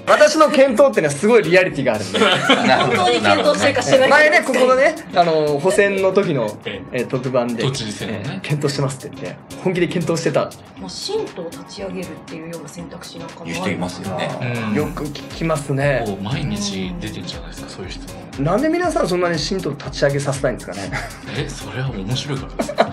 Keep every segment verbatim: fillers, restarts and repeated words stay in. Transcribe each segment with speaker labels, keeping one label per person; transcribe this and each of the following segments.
Speaker 1: 私の検討っていうのはすごいリアリティがあるんで
Speaker 2: 本当に検討してるかしてないか、
Speaker 1: 前ねここのねあの補選の時の、
Speaker 3: え
Speaker 1: えー、特番で
Speaker 3: 都知事選のね、
Speaker 1: えー検討してますって言って本気で検討してた、
Speaker 2: もう神道を立ち上げるっていうような選択肢なんかもある
Speaker 4: いう人いますよね。
Speaker 3: うん
Speaker 1: よく聞きますね。
Speaker 3: もう毎日出てるじゃないですか、そういう質問。
Speaker 1: なんで皆さんそんなに神道立ち上げさせたいんですかね
Speaker 3: え、それは面白いからですか。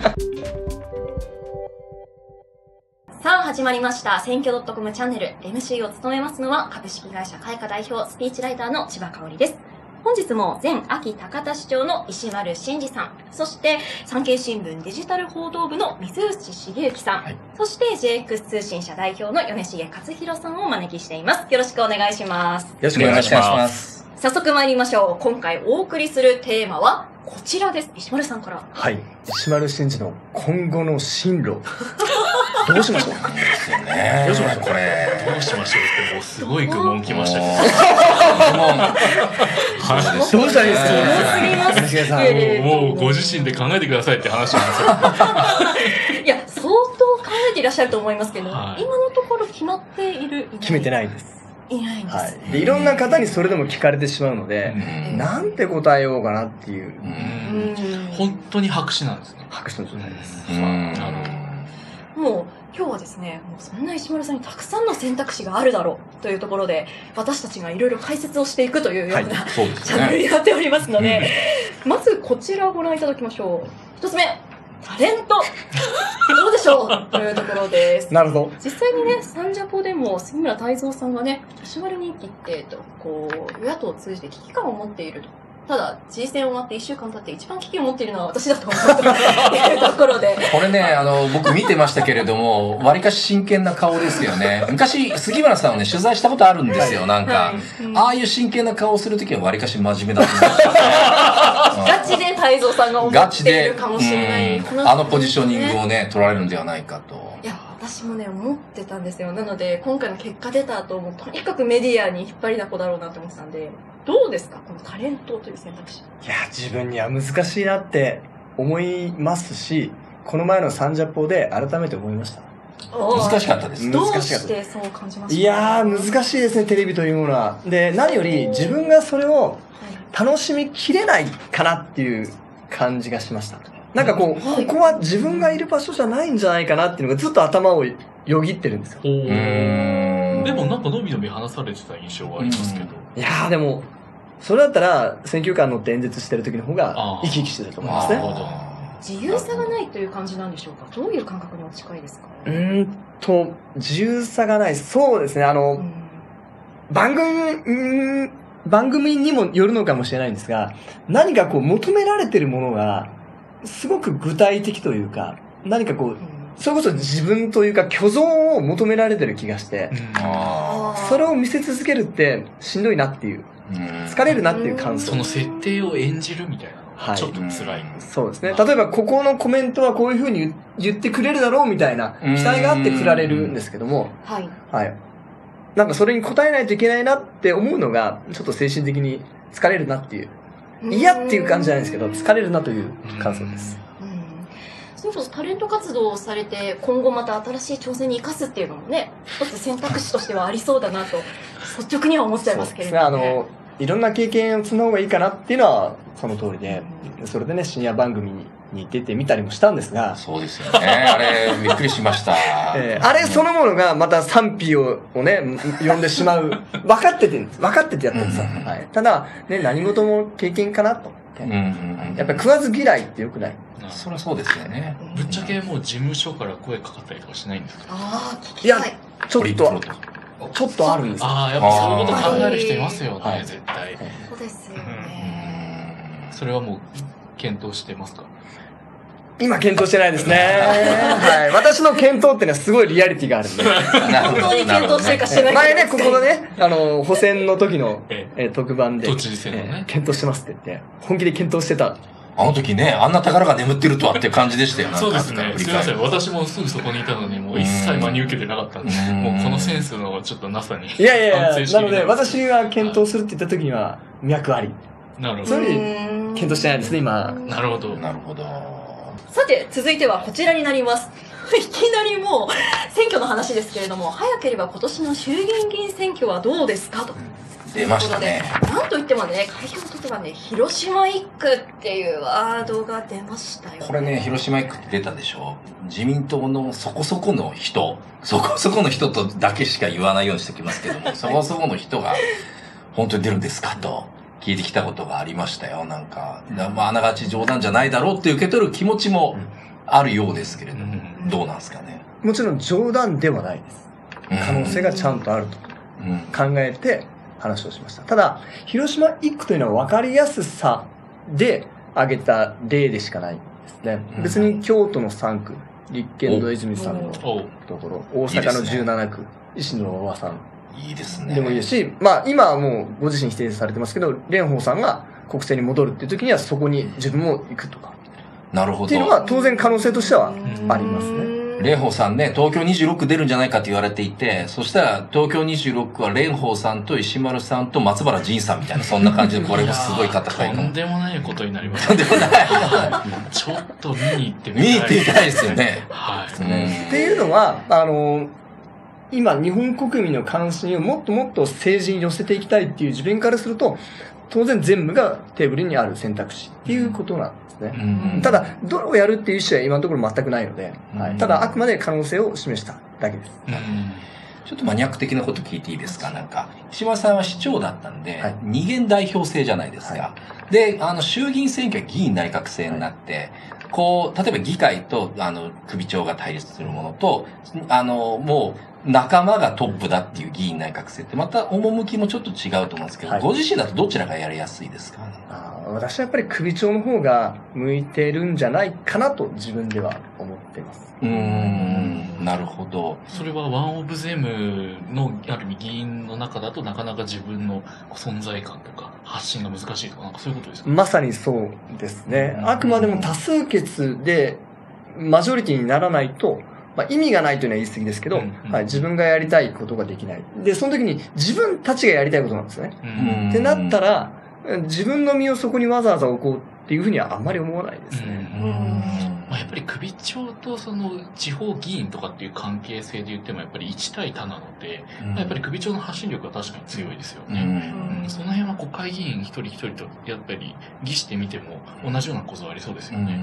Speaker 2: さあ始まりました選挙 .com チャンネル エムシー を務めますのは株式会社開花代表スピーチライターの千葉香織です。本日も前秋高田市長の石丸伸二さん、そして産経新聞デジタル報道部の水内茂之さん、はい、そして ジェイエックス 通信社代表の米重勝弘さんをお招きしています。よろしくお願いします。よ
Speaker 1: ろしくお願いします。
Speaker 2: 早速参りましょう。今回お送りするテーマはこちらです。石丸さんから。
Speaker 1: はい、石丸伸二の今後の進路どうしましょう
Speaker 4: ですよね。
Speaker 1: どうしましょう
Speaker 4: これ。
Speaker 3: どうしましょうって、もうすごい愚問来ましたけど。
Speaker 1: どうしたらいいですかね。
Speaker 2: すぎますけれども、
Speaker 3: もうご自身で考えてくださいって話なんですよ。
Speaker 2: いや、相当考えていらっしゃると思いますけど、
Speaker 3: はい、
Speaker 2: 今のところ決まっている？
Speaker 1: 決めてないです。
Speaker 2: いないんです、
Speaker 1: はい、でいろんな方にそれでも聞かれてしまうので、うん、なんて答えようかなっていう、うん
Speaker 3: うん、本当に白紙なんですね。
Speaker 1: 白紙の状態です。
Speaker 3: うん、なるほど。
Speaker 2: もう今日はですね、もうそんな石丸さんにたくさんの選択肢があるだろうというところで、私たちがいろいろ解説をしていくというような、はい、チャンネルになっておりますので、うん、まずこちらをご覧いただきましょう。一つ目、タレントどうでしょうというところです。
Speaker 1: なるほど。
Speaker 2: 実際にね、サンジャポでも杉村太蔵さんがね、石丸人気ってとこう与野党を通じて危機感を持っていると。ただ、知事選終わっていっしゅうかん経って一番危機を持っているのは私だと思うというところで。
Speaker 4: これね、あの、僕見てましたけれども、割かし真剣な顔ですよね。昔、杉村さんをね、取材したことあるんですよ、なんか。はいうん、ああいう真剣な顔をするときは割かし真面目だと思いましたね。
Speaker 2: ガチで太蔵さんが思っているかもしれない。
Speaker 4: うん、あのポジショニングをね、取られるんではないかと。
Speaker 2: いや、私もね、思ってたんですよ。なので、今回の結果出た後、もうとにかくメディアに引っ張りだこだろうなって思ってたんで、どうですかこのタレントという選択肢。
Speaker 1: いや、自分には難しいなって思いますし、この前のサンジャポで改めて思いました。
Speaker 4: 難しかったです。
Speaker 2: どうしてそう感じましたか？
Speaker 1: いやー、難しいですね、テレビというものは。で、何より自分がそれを楽しみきれないかなっていう感じがしました。なんかこう、はい、ここは自分がいる場所じゃないんじゃないかなっていうのがずっと頭をよぎってるんですよ。う
Speaker 3: ーんでもなんかのびのび話されてた印象はありますけど。
Speaker 1: いやーでも、それだったら選挙カー乗って演説してる時の方が生き生きしてると思いますね。
Speaker 2: 自由さがないという感じなんでしょうか？どういう感覚にお近いですか？
Speaker 1: うーんと、自由さがない。そうですね、あの、うん、番組、うん、番組にもよるのかもしれないんですが、何かこう求められてるものが、すごく具体的というか、何かこう、うん、それこそ自分というか虚像を求められてる気がして、うん、それを見せ続けるってしんどいなっていう、うん、疲れるなっていう感想。
Speaker 3: その設定を演じるみたいな、はい、ちょっと辛い、うん、
Speaker 1: そうですね。例えばここのコメントはこういう風に言ってくれるだろうみたいな期待があって振られるんですけども、
Speaker 2: はい、はい、
Speaker 1: なんかそれに応えないといけないなって思うのがちょっと精神的に疲れるなっていう。嫌っていう感じじゃないですけど、疲れるなという感想です。
Speaker 2: うん、それこそタレント活動をされて、今後また新しい挑戦に生かすっていうのもね、一つ選択肢としてはありそうだなと、率直には思っちゃいますけれども、ね。そうですね、あの、
Speaker 1: いろんな経験を積んだ方がいいかなっていうのはその通りで、うん、それでね、深夜番組に出てみたりもしたんですが。
Speaker 4: そうですよね。あれ、びっくりしました。
Speaker 1: えー、あれそのものがまた賛否をね、呼んでしまう。分かってて、分かっててやってるんですよ。うんうん、はい、ただ、ね、何事も経験かなと。うんうんうん、やっぱり食わず嫌いって良くない。
Speaker 4: そりゃそうですよね。
Speaker 3: ぶっちゃけもう事務所から声かかったりとかしないんですか？
Speaker 2: ああ、聞きたい。
Speaker 1: いや、ちょっと、ちょっとあるんですよ。
Speaker 3: ああ、やっぱそういうこと考える人いますよね、はい、絶対。
Speaker 2: そうですよね。
Speaker 3: それはもう、検討してますか？
Speaker 1: 今検討してないですね。はい。私の検討っていうのはすごいリアリティがあるんで。
Speaker 2: 本当に検討してるかしてないか。
Speaker 1: 前ね、ここのね、あの、補選の時の、ええ、特番で、
Speaker 3: 都知事選のね、
Speaker 1: えー、検討してますって言って、本気で検討してた。
Speaker 4: あの時ね、あんな宝が眠ってるとはって感じでしたよね。
Speaker 3: そうですね。すいません。私もすぐそこにいたのに、もう一切真に受けてなかったんで、もうこのセンスのちょっとなさに。
Speaker 1: いやいやいや、なので、私が検討するって言った時には、脈あり。
Speaker 3: なるほど。
Speaker 1: そういうふうに検討してないですね、今。
Speaker 3: なるほど。
Speaker 4: なるほど。
Speaker 2: さて、続いてはこちらになります。 いきなりもう選挙の話ですけれども、早ければ今年の衆議院議員選挙はどうですかと。
Speaker 4: 出ましたね。
Speaker 2: なんといってもね、開票の言葉ね、広島一区っていうワードが出ましたよ、ね。
Speaker 4: これね、広島一区って出たでしょ。自民党のそこそこの人、そこそこの人とだけしか言わないようにしておきますけども、そこそこの人が本当に出るんですかと聞いてきたことがありましたよ。なんか、まあ、あながち冗談じゃないだろうって受け取る気持ちもあるようですけれども、うん、どうなんですかね。
Speaker 1: もちろん冗談ではないです。可能性がちゃんとあると考えて、話をしました。ただ、広島一区というのは分かりやすさで挙げた例でしかないんですね。うん、別に京都のさん区、立憲の泉さんのところ、大阪のじゅうなな区、維新の馬場さん。
Speaker 4: いいですね。
Speaker 1: でもいいし、まあ今はもうご自身否定されてますけど、蓮舫さんが国政に戻るっていう時にはそこに自分も行くとか。
Speaker 4: なるほど。
Speaker 1: っていうのは当然可能性としてはありますね。
Speaker 4: 蓮舫さんね、東京にじゅうろっ区出るんじゃないかって言われていて、そしたら東京にじゅうろっ区は蓮舫さんと石丸さんと松原仁さんみたいな、そんな感じで、これもすごい戦いかも。
Speaker 3: とんでもないことになります。
Speaker 4: とんでもない。
Speaker 3: ちょっと見に行ってみたい。
Speaker 4: 見に行ってみたいですよね。
Speaker 3: はい。
Speaker 1: うん、っていうのは、あの、今日本国民の関心をもっともっと政治に寄せていきたいっていう自分からすると、当然全部がテーブルにある選択肢っていうことなんですね。うん、ただ、どれをやるっていう意思は今のところ全くないので、うん、はい、ただあくまで可能性を示しただけです。うん、
Speaker 4: ちょっとマニアック的なこと聞いていいですか。なんか、石破さんは市長だったんで、はい、二元代表制じゃないですか。はい、で、あの、衆議院選挙は議員内閣制になって、はい、こう、例えば議会と、あの、首長が対立するものと、あの、もう、仲間がトップだっていう議員内閣制って、また趣もちょっと違うと思うんですけど、はい、ご自身だとどちらがやりやすいですか。
Speaker 1: あ、私はやっぱり首長の方が向いてるんじゃないかなと自分では思っています。
Speaker 4: うーん、なるほど。
Speaker 3: それはワンオブゼムのある意味議員の中だとなかなか自分の存在感とか発信が難しいとか、なんかそういうことですか。
Speaker 1: まさにそうですね。あくまでも多数決でマジョリティにならないと、まあ、意味がないというのは言い過ぎですけど、うんうん、はい、自分がやりたいことができない。で、その時に自分たちがやりたいことなんですね。うん、ってなったら、自分の身をそこにわざわざ置こうっていうふうにはあんまり思わないですね。
Speaker 3: うんうん、まあ、やっぱり首長とその地方議員とかっていう関係性で言ってもやっぱりいち対多なので、うん、まあ、やっぱり首長の発信力は確かに強いですよね。うんうん、その辺は国会議員一人一人とやっぱり議してみても同じような構造ありそうですよね。うんうん、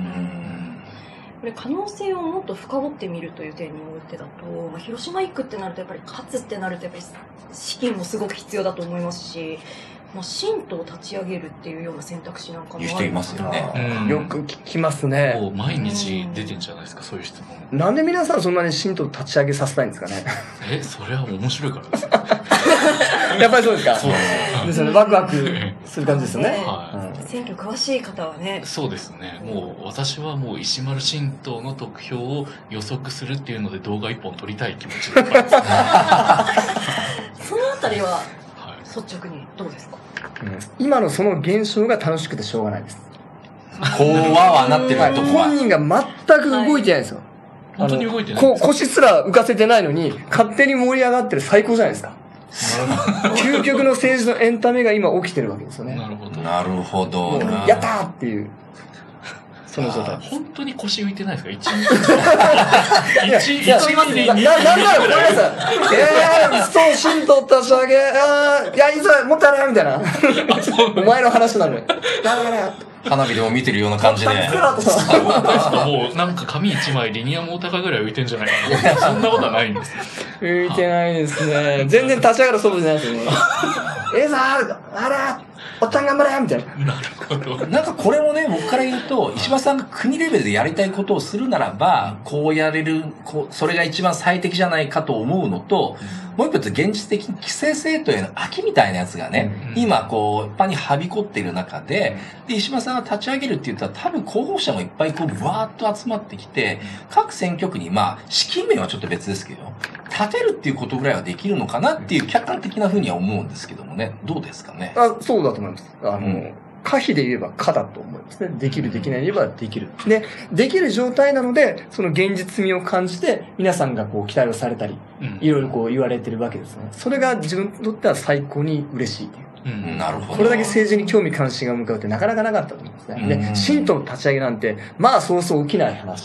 Speaker 2: これ可能性をもっと深掘ってみるという点においてだと、まあ、広島一区ってなるとやっぱり勝つってなるとやっぱり資金もすごく必要だと思いますし、まあ、新党を立ち上げるっていうような選択肢なんかもある
Speaker 4: 人いますよね。
Speaker 1: うん、よく聞きますね。
Speaker 3: もう毎日出てんじゃないですか、そういう質問。
Speaker 1: なんで皆さんそんなに新党立ち上げさせたいんですかね。
Speaker 3: え、それは面白いからですよ。
Speaker 1: やっぱりそうですか。
Speaker 3: そう
Speaker 1: ですよね。ワクワクする感じですよね。
Speaker 2: はい。うん、選挙詳しい方はね。
Speaker 3: そうですね。もう私はもう石丸新党の得票を予測するっていうので動画一本撮りたい気持ちでいっぱいです。
Speaker 2: そのあたりは率直にどうですか。
Speaker 1: うん、今のその現象が楽しくてしょうがないです。
Speaker 4: こうははなってるとこ
Speaker 1: は、本人が全く動いてないんですよ。はい、
Speaker 3: 本当に動いてない。
Speaker 1: こ腰すら浮かせてないのに勝手に盛り上がってる、最高じゃないですか。究極の政治のエンタメが今起きてるわけですよね。
Speaker 3: なるほど。
Speaker 4: なるほど。
Speaker 1: やったーっていう。その状態。
Speaker 3: 本当に腰浮いてないですか一日。
Speaker 1: いや、一日で。な、なんだよ、ごめんなさい。えー、そう、新党立ち上げ、あー、いや、いざ、もっとやれみたいな。お前の話なのに。だめだよ。
Speaker 4: 花火でも見てるような感じで。
Speaker 3: もうなんか紙一枚リニアモーターぐらい浮いてんじゃないかな。そんなことはないんです。
Speaker 1: 浮いてないですね。全然立ち上がる素振りじゃないですよね。えーさー、あらおっちゃん頑張れみたいな。
Speaker 3: なるほど。
Speaker 4: なんかこれもね、僕から言うと、石破さんが国レベルでやりたいことをするならば、こうやれる、こう、それが一番最適じゃないかと思うのと、もう一つ現実的に規制政党への秋みたいなやつがね、うん、今こう、一般にはびこっている中で、で、石破さんが立ち上げるって言ったら多分候補者もいっぱいこう、ぶわーっと集まってきて、各選挙区にまあ、資金面はちょっと別ですけど、立てるっていうことぐらいはできるのかなっていう客観的な風には思うんですけどもね、どうですかね。
Speaker 1: あ、そうだと思います。あの、うん、可否で言えば可だと思いますね。できる、できないで言えばできる。で、できる状態なので、その現実味を感じて、皆さんがこう期待をされたり、うん、いろいろこう言われてるわけですね。それが自分にとっては最高に嬉しいという。
Speaker 4: うん、なるほど。
Speaker 1: これだけ政治に興味関心が向かうってなかなかなかったと思うんですね。で、新党立ち上げなんて、まあそうそう起きない話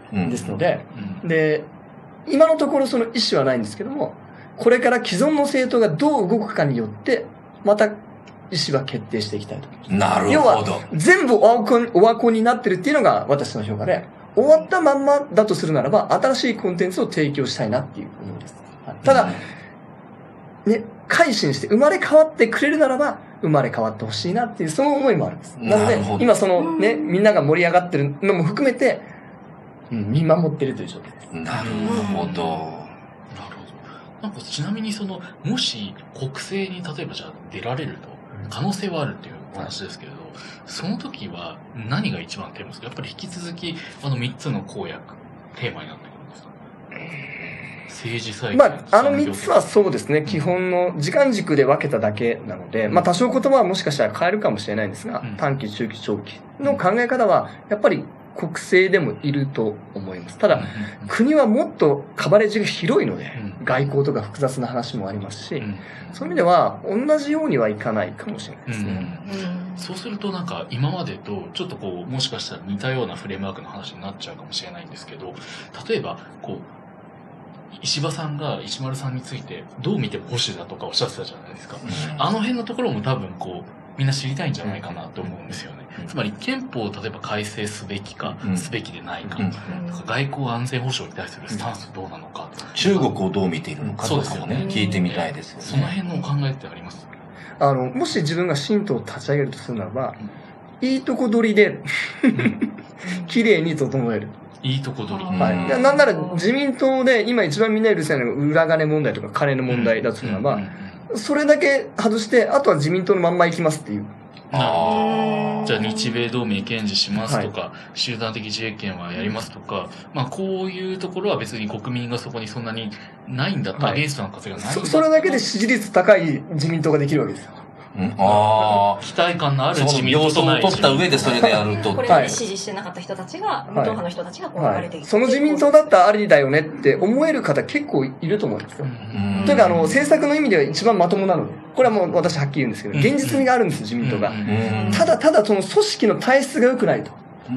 Speaker 1: ですので、で、今のところその意思はないんですけども、これから既存の政党がどう動くかによって、また意思は決定していきたいと思います。
Speaker 4: なるほど。
Speaker 1: 要は、全部オワコン、オワコンになってるっていうのが私の評価で、終わったまんまだとするならば、新しいコンテンツを提供したいなっていう思いです。ただ、ね、改心して生まれ変わってくれるならば、生まれ変わってほしいなっていう、その思いもあるんです。なので、今そのね、みんなが盛り上がってるのも含めて、うん、見守ってるという状況です。
Speaker 4: なるほど。なるほど。
Speaker 3: なんかちなみにその、もし国政に例えばじゃあ出られると、可能性はあるっていうお話ですけれど、その時は何が一番テーマですか？やっぱり引き続き、あのみっつの公約、テーマになってくるんですか？政治再建。
Speaker 1: まあ、あのみっつはそうですね、基本の時間軸で分けただけなので、まあ多少言葉はもしかしたら変えるかもしれないんですが、短期、中期、長期の考え方は、やっぱり国政でもいると思います。ただ、国はもっとカバレッジが広いので、外交とか複雑な話もありますし、そういう意味では同じようにはいかないかもしれないですね。
Speaker 3: うん、そうするとなんか今までとちょっとこうもしかしたら似たようなフレームワークの話になっちゃうかもしれないんですけど、例えばこう石破さんが石丸さんについてどう見ても保守だとかおっしゃってたじゃないですか。うん、あの辺のところも多分こうみんな知りたいんじゃないかなと思うんですよね。うん、つまり憲法を例えば改正すべきか、うん、すべきでないか、うん、外交安全保障に対するスタンスどうなのか、
Speaker 4: うん、中国をどう見ているのかとかもね、聞いてみたいですよね。
Speaker 3: その辺のお考えってあります？
Speaker 1: あの、もし自分が新党を立ち上げるとするならば、うん、いいとこ取りで、綺麗に整える。
Speaker 3: いいとこ取り。
Speaker 1: はい。なんなら自民党で今一番みんな許せないのが裏金問題とか金の問題だとするならば、うんうんうん、それだけ外して、あとは自民党のまんま行きますっていう。
Speaker 3: ああ。じゃあ日米同盟堅持しますとか、はい、集団的自衛権はやりますとか、まあこういうところは別に国民がそこにそんなにないんだったら、はい、アゲンストな風がないんだったら
Speaker 1: そ, それだけで支持率高い自民党ができるわけですよ。
Speaker 4: うん、ああ。
Speaker 3: 期待感のある自民党とない
Speaker 4: 要素を取った上でそれでやると。
Speaker 2: これまで支持してなかった人たちが、無党派の人たちがこう流れていく、はい。
Speaker 1: その自民党だったらありだよねって思える方結構いると思うんですよ。うん、というか、あの、政策の意味では一番まともなので。これはもう私はっきり言うんですけど、現実味があるんです、自民党が。ただただその組織の体質が良くないと。うん、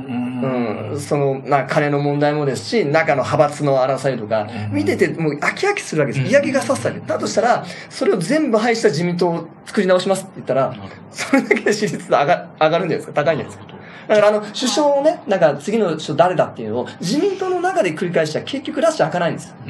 Speaker 1: その、な、金の問題もですし、中の派閥の争いとか、見ててもう飽き飽きするわけです。嫌気がさすわけ。だとしたら、それを全部排した自民党を作り直しますって言ったら、それだけで支持率上が上がるんじゃないですか。高いんじゃないですか。だからあの、首相をね、なんか次の首相誰だっていうのを、自民党の中で繰り返したら結局ラッシュ開かないんですよ。うん。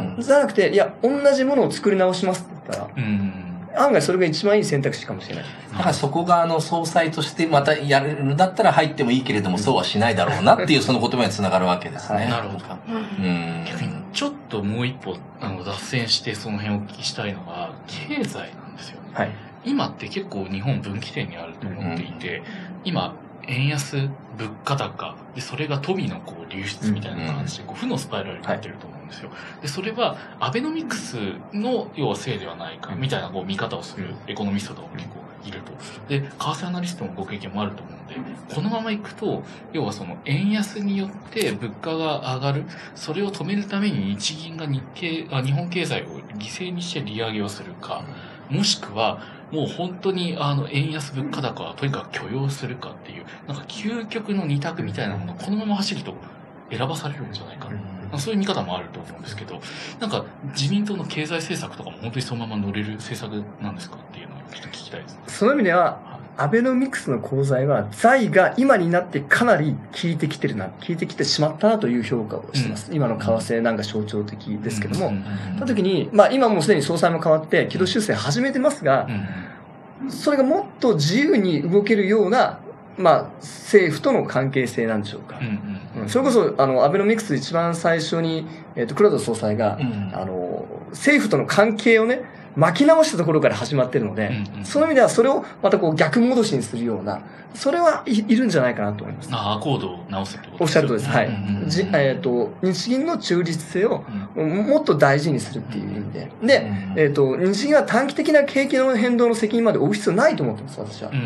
Speaker 1: じゃなくて、いや、同じものを作り直しますって言ったら、うん案外それが一番いい選択肢かもしれない。
Speaker 4: だからそこがあの総裁としてまたやるんだったら入ってもいいけれども、そうはしないだろうなっていうその言葉につながるわけですね。はい、
Speaker 3: なるほど。うん、逆にちょっともう一歩あの脱線してその辺をお聞きしたいのが経済なんですよね。はい、今って結構日本分岐点にあると思っていて、うん、今円安、物価高でそれが富のこう流出みたいな感じでこう負のスパイラルになってると思うんですよ。でそれはアベノミクスの要はせいではないかみたいなこう見方をするエコノミストとかも結構いると。で為替アナリストのご経験もあると思うんで、このままいくと要はその円安によって物価が上がる、それを止めるために日銀が日経あ日本経済を犠牲にして利上げをするか、もしくはもう本当にあの円安物価高はとにかく許容するかっていうなんか究極の二択みたいなものをこのまま走ると選ばされるんじゃないか、うん、そういう見方もあると思うんですけど、なんか自民党の経済政策とかも本当にそのまま乗れる政策なんですかっていうのをちょっと聞きたいです。
Speaker 1: その意味ではアベノミクスの功罪は財が今になってかなり効いてきてるな、効いてきてしまったなという評価をしてます。うん、今の為替なんか象徴的ですけども、その時に、まあ今もうすでに総裁も変わって軌道修正始めてますが、うん、それがもっと自由に動けるような、まあ政府との関係性なんでしょうか。うんうん、それこそ、あの、アベノミクス一番最初に、えっと、黒田総裁が、うん、あの、政府との関係をね、巻き直したところから始まってるので、うんうん、その意味ではそれをまたこう逆戻しにするような、それはい、いるんじゃないかなと思います。
Speaker 3: ああ、アコードを直すってことですね。
Speaker 1: おっしゃるとです。はい。うんうん、じえっ、ー、と、日銀の中立性をもっと大事にするっていう意味で。で、えっ、ー、と、日銀は短期的な景気の変動の責任まで負う必要ないと思ってます、私は。うん、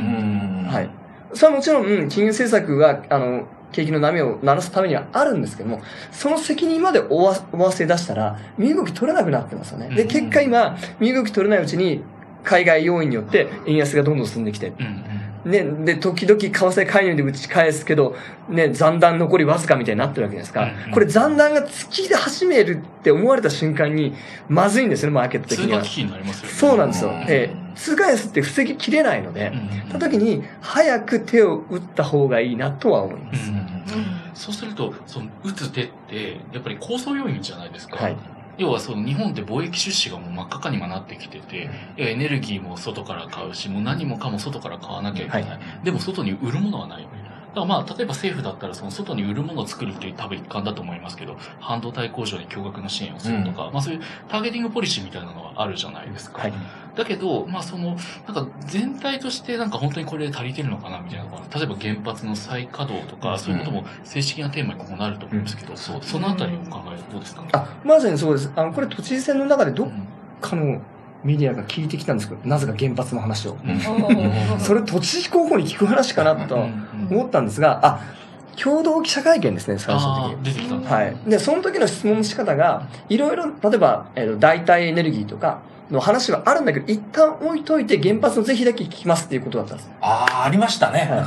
Speaker 1: はい。それはもちろん、金融政策が、あの、景気の波を鳴らすためにはあるんですけども、その責任まで負わ、負わせ出したら、身動き取れなくなってますよね。で、結果今、身動き取れないうちに、海外要因によって円安がどんどん進んできて、 ね、で、時々為替介入で打ち返すけど、ね、残弾残りわずかみたいになってるわけですか。
Speaker 3: うんうん、
Speaker 1: これ残弾が突き始めるって思われた瞬間に、まずいんですよね、マーケット的には。
Speaker 3: 通貨危機になりますよね。
Speaker 1: そうなんですよ。えー、通貨安って防ぎきれないので、た時に、早く手を打った方がいいなとは思います。
Speaker 3: うんうんうん、そうすると、その、打つ手って、やっぱり構想要因じゃないですか。はい、要はその日本って貿易出資がもう真っ赤かになってきてて、エネルギーも外から買うし、もう何もかも外から買わなきゃいけない。はい、でも外に売るものはない。だからまあ、例えば政府だったらその外に売るものを作るっていう多分一環だと思いますけど、半導体工場に巨額の支援をするとか、うん、まあそういうターゲティングポリシーみたいなのはあるじゃないですか。はい、だけど、まあその、なんか全体としてなんか本当にこれで足りてるのかなみたいなのが、例えば原発の再稼働とか、そういうことも正式なテーマにこうなると思うんですけど、うん、そ, そのあたりのお考えはどうですか？
Speaker 1: あ、まさにそうです。あの、これ都知事選の中でどっかの、うんメディアが聞いてきたんですけど、なぜか原発の話を。うん、それ都知事候補に聞く話かなと思ったんですが、あ、共同記者会見ですね、最初の時。
Speaker 3: 出てきたん
Speaker 1: はい。で、その時の質問の仕方が、いろいろ、例えば、えー、代替エネルギーとかの話はあるんだけど、一旦置いといて原発の是非だけ聞きますっていうことだったんです。
Speaker 4: ああ、ありましたね。はい。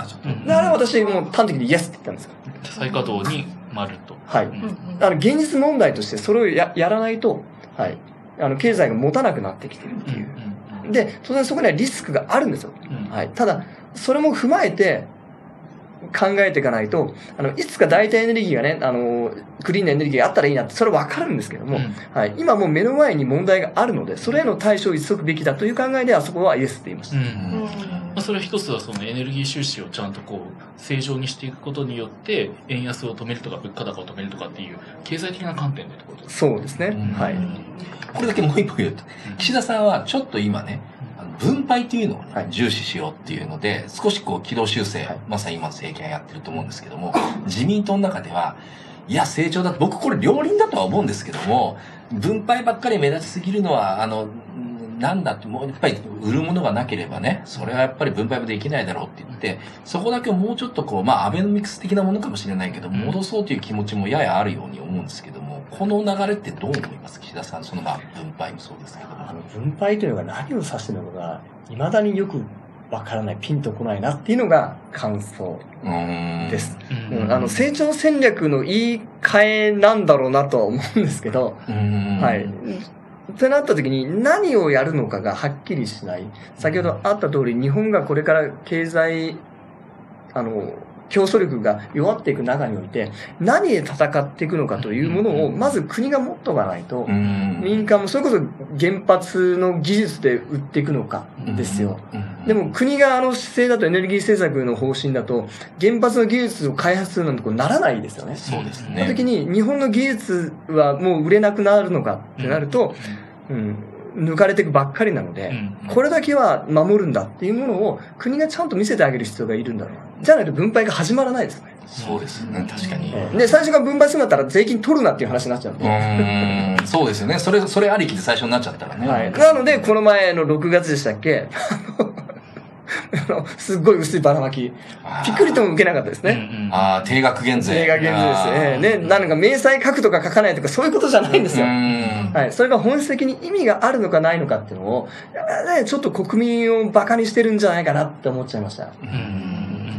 Speaker 1: で、あれは私もう端的にイエスって言ったんですよ。
Speaker 3: 再稼働に丸と。
Speaker 1: はい。あの、現実問題としてそれを や, やらないと、はい。あの、経済が持たなくなってきてるっていう。うん、で、当然そこにはリスクがあるんですよ。うん、はい。ただ、それも踏まえて考えていかないと、あの、いつか代替エネルギーがね、あの、クリーンなエネルギーがあったらいいなって、それはわかるんですけども、うん、はい。今もう目の前に問題があるので、それへの対処を急ぐべきだという考えで、あそこはイエスって言いました。うんうん
Speaker 3: まあ、それは一つはそのエネルギー収支をちゃんとこう正常にしていくことによって円安を止めるとか物価高を止めるとかっていう経済的な観点でってことですか？
Speaker 1: そうですね、うん、はい。
Speaker 4: これだけもう一歩言うと、岸田さんはちょっと今ね分配っていうのを、ね、重視しようっていうので少しこう軌道修正、はい、まさに今の政権やってると思うんですけども、自民党の中ではいや成長だと僕これ両輪だとは思うんですけども、分配ばっかり目立ちすぎるのはあのなんだって、もうやっぱり売るものがなければね、それはやっぱり分配もできないだろうって言って、そこだけもうちょっとこう、まあアベノミクス的なものかもしれないけど、戻そうという気持ちもややあるように思うんですけども、この流れってどう思います岸田さん、そのまあ分配もそうですけども。
Speaker 1: あの分配というのが何を指しているのかが、未だによくわからない、ピンとこないなっていうのが感想です。うんうん、あの成長戦略の言い換えなんだろうなとは思うんですけど、はい。ってなった時に何をやるのかがはっきりしない。先ほどあった通り日本がこれから経済、あの、競争力が弱っていく中において何で戦っていくのかというものをまず国が持っておかないと、民間もそれこそ原発の技術で売っていくのかですよ。でも国があの姿勢だとエネルギー政策の方針だと原発の技術を開発するなんてこうならないですよね。
Speaker 4: そうですね。
Speaker 1: その時に日本の技術はもう売れなくなるのかってなると、うん、抜かれていくばっかりなので、うん、これだけは守るんだっていうものを国がちゃんと見せてあげる必要がいるんだろうな。じゃないと分配が始まらないですね。
Speaker 4: そうですね、確かに。
Speaker 1: で、最初から分配するんだったら税金取るなっていう話になっちゃうんで。
Speaker 4: うーんそうですよね。それ、それありきで最初になっちゃったらね。
Speaker 1: はい。なので、この前のろくがつでしたっけすっごい薄いばらまき。ピクリとも受けなかったですね。
Speaker 4: うんうん、ああ、定額減税。
Speaker 1: 定額減税ですね。ね、なんか明細書くとか書かないとかそういうことじゃないんですよ。はい。それが本質的に意味があるのかないのかっていうのを、ね、ちょっと国民をバカにしてるんじゃないかなって思っちゃいました。
Speaker 4: うん。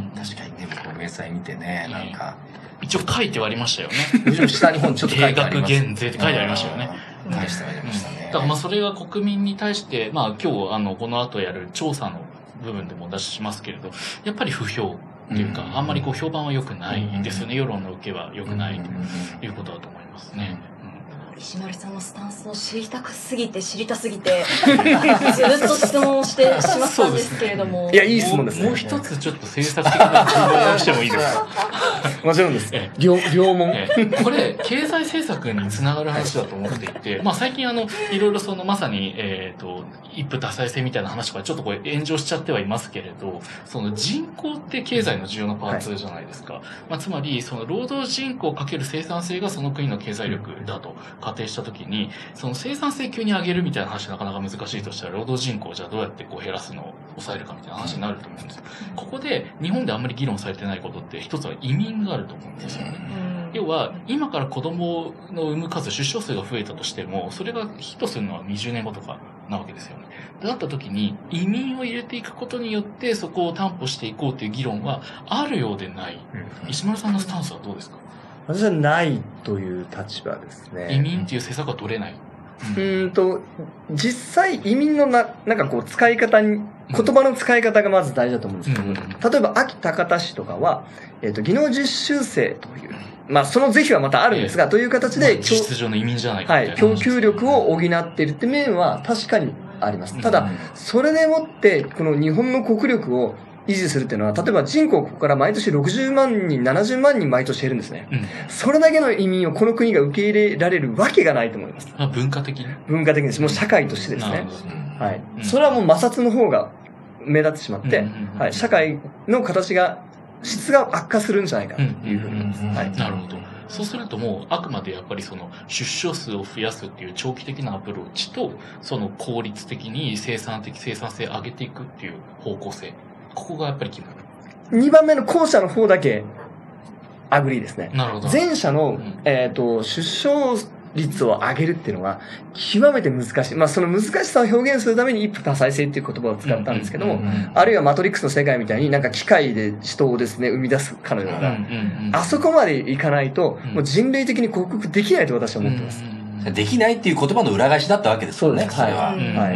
Speaker 4: 確かにね、僕明細見てね、なんか。
Speaker 3: 一応書いてはありましたよね。
Speaker 4: 後ろ下に本ちょっと書いてあります。
Speaker 3: 定額減税って書いてありましたよね。
Speaker 4: 書いてありましたね。
Speaker 3: だからまあそれが国民に対して、まあ今日あの、この後やる調査の部分でも出しますけれど、やっぱり不評っていうか、うん、あんまりこう評判は良くないですよね。世論の受けは良くないということだと思いますね。
Speaker 2: 石丸さんのスタンスを知りたくすぎて知りたすぎてずっと質問してしまったんですけれども、
Speaker 1: いやいい質問ですね。
Speaker 3: もう一つちょっと政策的な質問をしてもいいですか？
Speaker 1: もちろんです。両両問。
Speaker 3: これ経済政策につながる話だと思っていて、まあ最近あのいろいろそのまさにえっと一夫多妻制みたいな話とかちょっとこれ炎上しちゃってはいますけれど、その人口って経済の重要なパーツじゃないですか。はい、まあつまりその労働人口かける生産性がその国の経済力だと仮定したときに、その生産性急に上げるみたいな話なかなか難しいとしたら、労働人口をじゃあどうやってこう減らすのを抑えるかみたいな話になると思うんですよ。ここで日本であんまり議論されてないことって一つは移民があると思うんですよね。要は今から子供の産む数、出生数が増えたとしても、それがヒットするのはにじゅうねんごとかなわけですよね。 だった時に移民を入れていくことによってそこを担保していこうという議論はあるようでない。うん、石丸さんのスタンスはどうですか？
Speaker 1: 私はないという立場ですね。
Speaker 3: 移民っていう施策は取れない。
Speaker 1: うん、うんと、実際移民のな、なんかこう使い方に、言葉の使い方がまず大事だと思うんですけど、うん、例えば秋高田市とかは、えっと、技能実習生という、まあその是非はまたあるんですが、えー、という形で、まあ、
Speaker 3: 実質上の移民じゃないか
Speaker 1: はい、供給力を補っているって面は確かにあります。ただ、それでもって、この日本の国力を維持するっていうのは、例えば人口ここから毎年ろくじゅうまんにん、ななじゅうまんにん毎年減るんですね。うん、それだけの移民をこの国が受け入れられるわけがないと思います。
Speaker 3: あ、文化的に
Speaker 1: 文化的にです。もう社会としてですね。はい。うん、それはもう摩擦の方が目立ってしまって、うんうんうん、はい。社会の形が、質が悪化するんじゃないかというふうに思います。はい。
Speaker 3: なるほど。そうするともうあくまでやっぱりその出生数を増やすっていう長期的なアプローチと、その効率的に生産的生産性を上げていくっていう方向性。ここがやっぱり決まる。
Speaker 1: にばんめの後者の方だけ、アグリーですね。
Speaker 3: なるほど。
Speaker 1: 前者の、うん、えっと、出生率を上げるっていうのは、極めて難しい。まあ、その難しさを表現するために一夫多妻制っていう言葉を使ったんですけども、あるいはマトリックスの世界みたいになんか機械で人をですね、生み出すかのような、うんうんうん、あそこまでいかないと、もう人類的に克服できないと私は思ってます。
Speaker 4: うんうん、できないっていう言葉の裏返しだったわけですよね。
Speaker 1: そうです。はい。はい。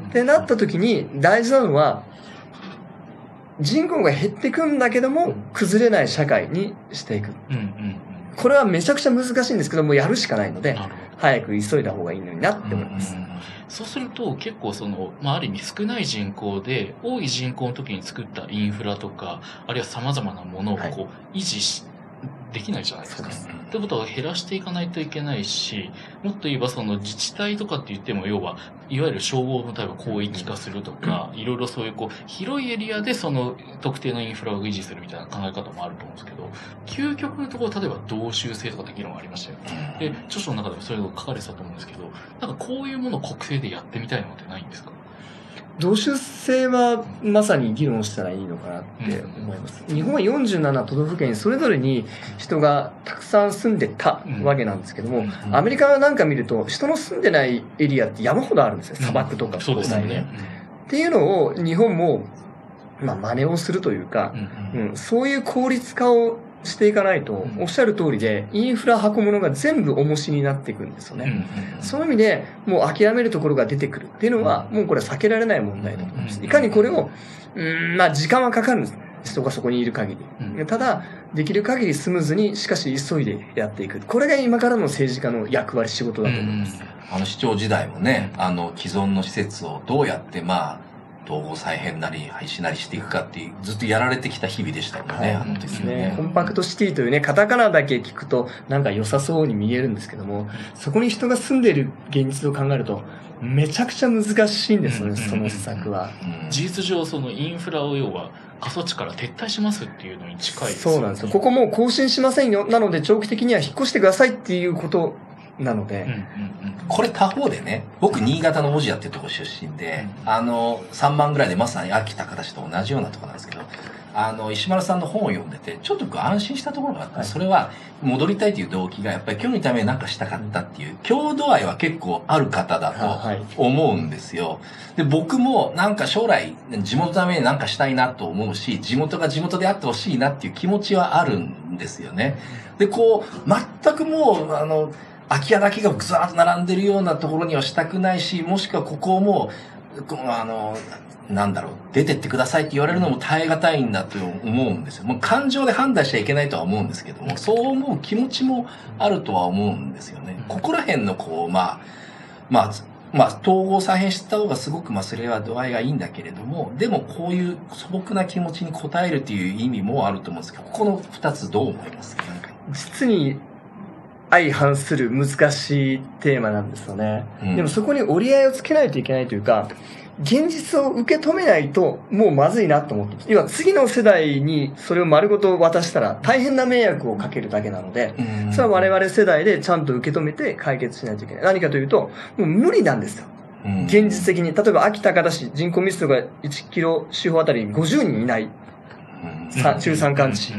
Speaker 1: ってなった時に大事なのは、人口が減っていくんだけども、崩れない社会にしていく。うんうん、これはめちゃくちゃ難しいんですけども、やるしかないので、早く急いだ方がいいのになって思います。
Speaker 3: うんうん、そうすると、結構その、まあ、ある意味少ない人口で、多い人口の時に作ったインフラとか、あるいは様々なものをこう、はい、維持し、できないじゃないですか。ということは減らしていかないといけないし、もっと言えばその自治体とかって言っても、要は、いわゆる消防の例えば広域化するとか、いろいろそういうこう、広いエリアでその特定のインフラを維持するみたいな考え方もあると思うんですけど、究極のところ、例えば同州制とかって議論がありましたよ。で、著書の中でもそういうのが書かれてたと思うんですけど、なんかこういうものを国政でやってみたいのってないんですか？
Speaker 1: 同州制はまさに議論したらいいのかなって思います。うん、日本はよんじゅうなな都道府県それぞれに人がたくさん住んでたわけなんですけども、うんうん、アメリカなんか見ると人の住んでないエリアって山ほどあるんですよ。砂漠とか
Speaker 3: そうですね。
Speaker 1: っていうのを日本も、まあ、真似をするというか、うんうん、そういう効率化をしていかないと、おっしゃる通りで、インフラ運ぶのが全部重しになっていくんですよね。うん、そういう意味で、もう諦めるところが出てくるっていうのは、もうこれは避けられない問題だと思います。いかにこれを、うん、まあ時間はかかるんです。人がそこにいる限り。うん、ただ、できる限りスムーズに、しかし急いでやっていく。これが今からの政治家の役割、仕事だと思います。
Speaker 4: うん、あの市長時代もね、あの既存の施設をどうやって、まあ、統合再編なり廃止なりしていくかっていうずっとやられてきた日々でしたよね。はい、あの
Speaker 1: ですね。コンパクトシティというね、カタカナだけ聞くとなんか良さそうに見えるんですけども、そこに人が住んでいる現実を考えるとめちゃくちゃ難しいんですよね、その施策は。
Speaker 3: 事実上そのインフラを要は過疎地から撤退しますっていうのに近いですよね。
Speaker 1: そうなんですよ。ここもう更新しませんよ。なので長期的には引っ越してくださいっていうことなので、うんうんうん、
Speaker 4: これ他方でね、僕新潟の小千谷っていうところ出身で、うん、あのさんばんぐらいでまさに秋高田市と同じようなところなんですけど、あの石丸さんの本を読んでてちょっと安心したところがあって、はい、それは戻りたいという動機がやっぱり今日のために何かしたかったっていう郷土愛は結構ある方だと思うんですよ。で僕もなんか将来地元のために何かしたいなと思うし、地元が地元であってほしいなっていう気持ちはあるんですよね。でこう全くもうあの空き家だけがぐざーっと並んでるようなところにはしたくないし、もしくはここをもう、あの、なんだろう、出てってくださいって言われるのも耐え難いんだと思うんですよ。もう感情で判断しちゃいけないとは思うんですけども、そう思う気持ちもあるとは思うんですよね。ここら辺のこう、まあ、まあ、まあ、統合再編した方がすごく、まあ、それは度合いがいいんだけれども、でもこういう素朴な気持ちに応えるという意味もあると思うんですけど、ここの二つどう思いますか？
Speaker 1: 実に、相反する難しいテーマなんですよね、うん、でもそこに折り合いをつけないといけないというか、現実を受け止めないともうまずいなと思ってます。要は次の世代にそれを丸ごと渡したら大変な迷惑をかけるだけなので、うん、それは我々世代でちゃんと受け止めて解決しないといけない。何かというと、もう無理なんですよ、うん、現実的に。例えば秋高田市、人口密度がいちキロ四方あたりにごじゅうにんいない、うん、中山間地、うん、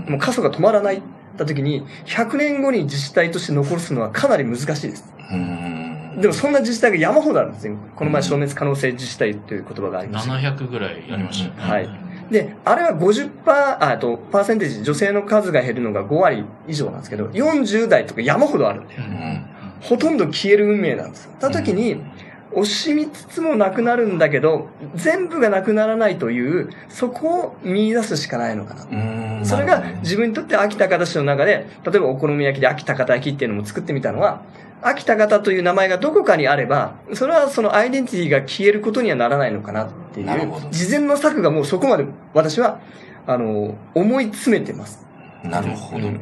Speaker 1: もう過疎が止まらないた時にひゃくねんごに自治体として残すのはかなり難しいです。 でもそんな自治体が山ほどあるんですよ。この前消滅可能性自治体という言葉がありました。
Speaker 3: ななひゃくぐらいありましたよね。
Speaker 1: はい。で、あれは ごじゅっパーセント、あと、パーセンテージ、女性の数が減るのがごわり以上なんですけど、よんじゅうだいとか山ほどあるんだよ。うん、ほとんど消える運命なんですよ。た時に、惜しみつつもなくなるんだけど、全部がなくならないという、そこを見出すしかないのかな。うん、それが自分にとって秋高田市の中で、例えばお好み焼きで秋高田焼きっていうのも作ってみたのは、秋高田という名前がどこかにあれば、それはそのアイデンティティが消えることにはならないのかなっていう、事前の策がもうそこまで私は、あの、思い詰めてます。
Speaker 4: なるほど。うん。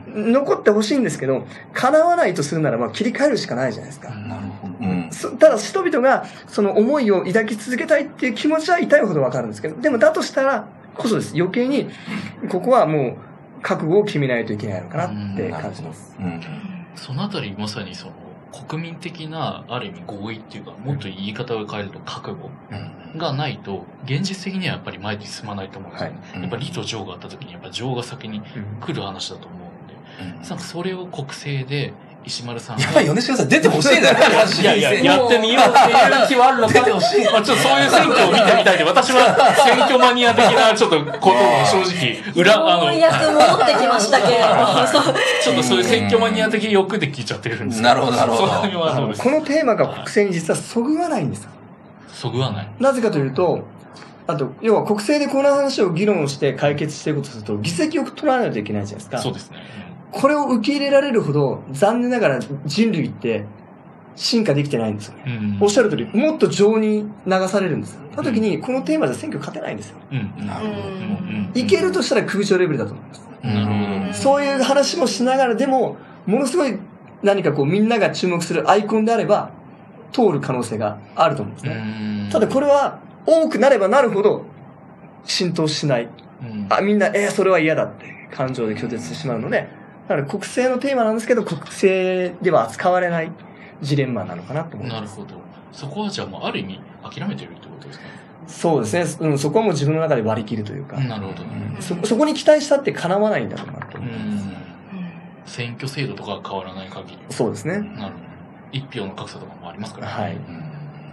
Speaker 1: うん。残ってほしいんですけど、叶わないとするならば切り替えるしかないじゃないですか。
Speaker 4: なるほど。うん。
Speaker 1: ただ人々がその思いを抱き続けたいっていう気持ちは痛いほどわかるんですけど、でもだとしたらこそです。余計に、ここはもう覚悟を決めないといけないのかなって感じます。うん。
Speaker 3: そのあたりまさにその国民的なある意味合意っていうか、もっと言い方を変えると覚悟がないと現実的にはやっぱり前に進まないと思うんですよね。はい、やっぱり李とジョーがあった時にやっぱジョーが先に来る話だと思うんで、うん、なんかそれを国政で石丸さんが。
Speaker 4: やばい、米島さん出てほしいだろ。
Speaker 3: いやいや、やってみようっていう気はあるのか。出てほしい。まあちょっとそういう選挙を見てみたいで、私は選挙マニア的なちょっとことを正直、裏、あの。
Speaker 2: ようやく戻ってきましたけれども。
Speaker 3: ちょっとそういう選挙マニア的欲で聞いちゃってるんですけど。
Speaker 4: なるほど、なるほど。
Speaker 3: そのはどうですか？
Speaker 1: このテーマが国政に実はそぐわないんですよ。
Speaker 3: そぐわない。
Speaker 1: なぜかというと、あと、要は国政でこの話を議論して解決していくことすると、議席を取らないといけないじゃないですか。
Speaker 3: そうですね。
Speaker 1: これを受け入れられるほど、残念ながら人類って進化できてないんですよね。うん、おっしゃる通り、もっと情に流されるんですよ。その時に、このテーマじゃ選挙勝てないんですよ。うん、なるほど。いけるとしたら首長レベルだと思います。
Speaker 3: なるほど。
Speaker 1: そういう話もしながらでも、ものすごい何かこうみんなが注目するアイコンであれば、通る可能性があると思うんですね。ただこれは、多くなればなるほど、浸透しない。うん、あ、みんな、えー、それは嫌だって感情で拒絶してしまうので、だから国政のテーマなんですけど、国政では扱われないジレンマなのかなと思います。
Speaker 3: なるほど。そこはじゃあもうある意味諦めてるってことですかね。
Speaker 1: そうですね。うん、そこはもう自分の中で割り切るというか。
Speaker 3: なるほど、
Speaker 1: ねうんそ。そこに期待したって叶わないんだろうなと思います。
Speaker 3: 選挙制度とかが変わらない限り。
Speaker 1: そうですね。
Speaker 3: なるほど。一票の格差とかもありますからね。
Speaker 1: はい。
Speaker 3: うん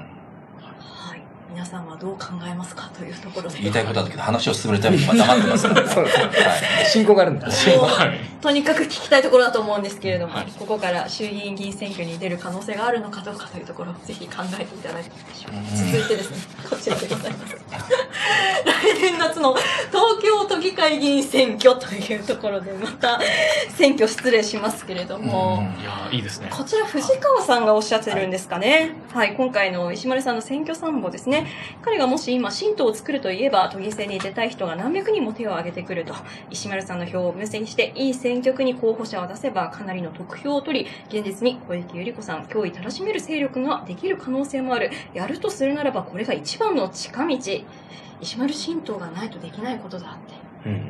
Speaker 2: 皆さんはどう考えますかというところで。
Speaker 4: 言いたいことだけど話を進めるために今黙ってます。そうですね。はい。
Speaker 1: 進行があるんだ。
Speaker 2: はい。とにかく聞きたいところだと思うんですけれども、はい、ここから衆議院議員選挙に出る可能性があるのかどうかというところをぜひ考えていただいていいでしょうか。続いてですね、こちらでございます。来年夏の東京都議会議員選挙というところでまた選挙失礼しますけれども、
Speaker 3: いやいいですね。
Speaker 2: こちら藤川さんがおっしゃってるんですかね。はい、はい、今回の石丸さんの選挙参謀ですね。彼がもし今新党を作るといえば都議選に出たい人が何百人も手を挙げてくると、石丸さんの票を無線にしていい選挙区に候補者を出せばかなりの得票を取り、現実に小池百合子さん脅威たらしめる勢力ができる可能性もある。やるとするならばこれが一番の近道。石丸新党がないとできないことだって。うん。うん、